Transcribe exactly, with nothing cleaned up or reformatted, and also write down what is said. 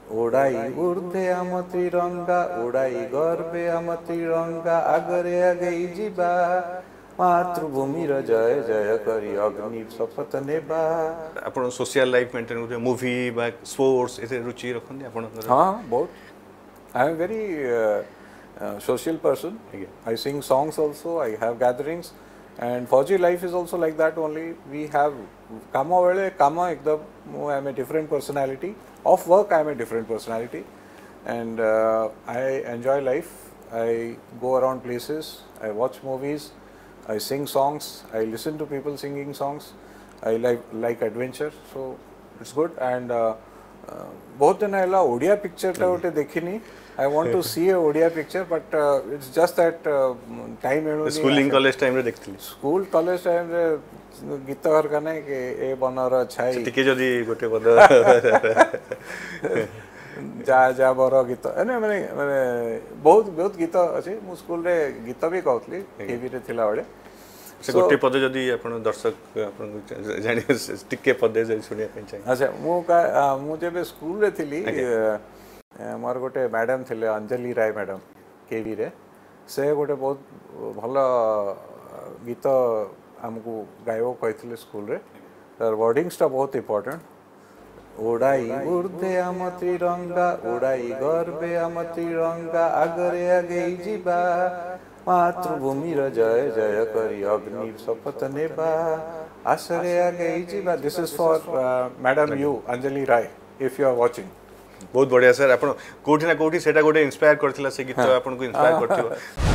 उड़ाई ऊर्ध्वे आम तिरंगा उड़ाई गर्वे आम तिरंगा आगरे आगेई जीवा मातृभूमिर जय जय करी अग्नि शपथ नेबा। आपण सोशल लाइफ मेंटेन करते मूवी बा स्पोर्ट्स एते रुचि रखन आपण? हाँ बहुत। I am very social person. I sing songs also, I have gatherings, and Fauji life is also like that only. We have kama vele kama ekdam I am a different personality. Off work I am a different personality, and uh, I enjoy life. I go around places, I watch movies, I sing songs, I listen to people singing songs. I like like adventure, so it's good. And uh, uh, बहुत दिन हैला Odia picture टा उठे देखिनी. I want to see a Odia picture, but uh, it's just that uh, time एणो schooling college time रे देखथली. School college time रे गीत हर कने के ए बनर छाई टिके जदी गोटे पद जा जा बर गीत एने माने माने बहुत बहुत गीत अछि. मु स्कूल रे गीत भी कहतली टीवी रे थिला बडे. से गोटे पद जदी आपण दर्शक आपण जानि टिके पद जे सुनिया पे चाहि. अच्छा मु का मु जेबे स्कूल रे थिली मोर गोटे मैडम थे अंजलि राय मैडम केवी रे. से गोटे बहुत भल गीत आमको गायब कहते स्कूल रे. तार वर्डिंग्स टा बहुत इम्पोर्टेंट. उड़ाई ऊर्ध्वे आम तिरंगा उड़ाई गर्वे आम तिरंगा आगरे आगेई जीवा मातृभूमिर जय जय करी अग्नि शपथ नेबा आसरे आगेई जीवा. This is for madam you Anjali Rai if you are watching. बहुत बढ़िया सर. आपण कोठी ना कोठी सेटा गोटे इंस्पायर करथिला से गीत आपण को इंस्पायर करथिबो.